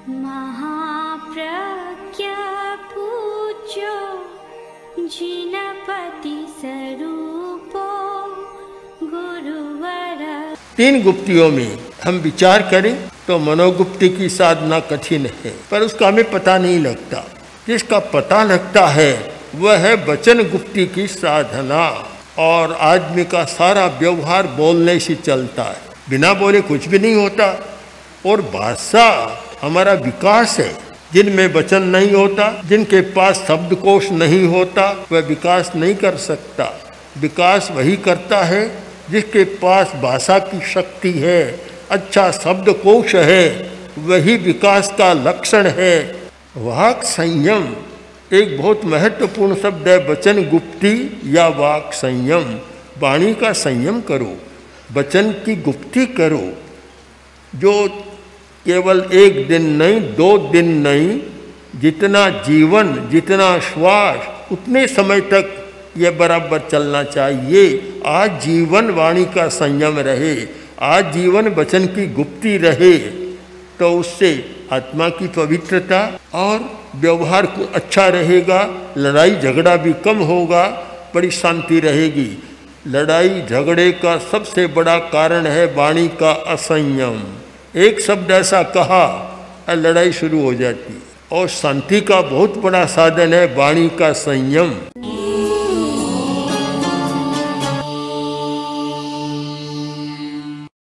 महाप्रज्ञा पूज्यो जिनपति स्वरूपो गुरुवर। 3 गुप्तियों में हम विचार करें तो मनोगुप्ति की साधना कठिन है, पर उसका हमें पता नहीं लगता। जिसका पता लगता है वह है वचन गुप्ति की साधना। और आदमी का सारा व्यवहार बोलने से चलता है, बिना बोले कुछ भी नहीं होता। और भाषा हमारा विकास है। जिनमें वचन नहीं होता, जिनके पास शब्दकोश नहीं होता, वह विकास नहीं कर सकता। विकास वही करता है जिसके पास भाषा की शक्ति है, अच्छा शब्दकोश है, वही विकास का लक्षण है। वाक संयम एक बहुत महत्वपूर्ण शब्द है। वचन गुप्ति या वाक संयम, वाणी का संयम करो, वचन की गुप्ति करो। जो केवल 1 दिन नहीं, 2 दिन नहीं, जितना जीवन, जितना श्वास, उतने समय तक यह बराबर चलना चाहिए। आज जीवन वाणी का संयम रहे, आज जीवन वचन की गुप्ति रहे, तो उससे आत्मा की पवित्रता और व्यवहार को अच्छा रहेगा। लड़ाई झगड़ा भी कम होगा, बड़ी शांति रहेगी। लड़ाई झगड़े का सबसे बड़ा कारण है वाणी का असंयम। एक शब्द ऐसा कहा और लड़ाई शुरू हो जाती। और शांति का बहुत बड़ा साधन है वाणी का संयम।